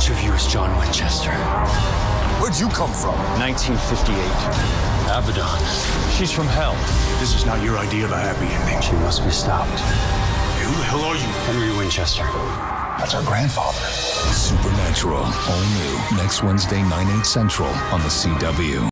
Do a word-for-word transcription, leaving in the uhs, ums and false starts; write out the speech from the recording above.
Which of you is John Winchester? Where'd you come from? nineteen fifty-eight. Abaddon. She's from hell. This is not your idea of a happy ending. She must be stopped. Hey, who the hell are you? Henry Winchester. That's our grandfather. Supernatural, all new, next Wednesday, nine, eight central on the C W.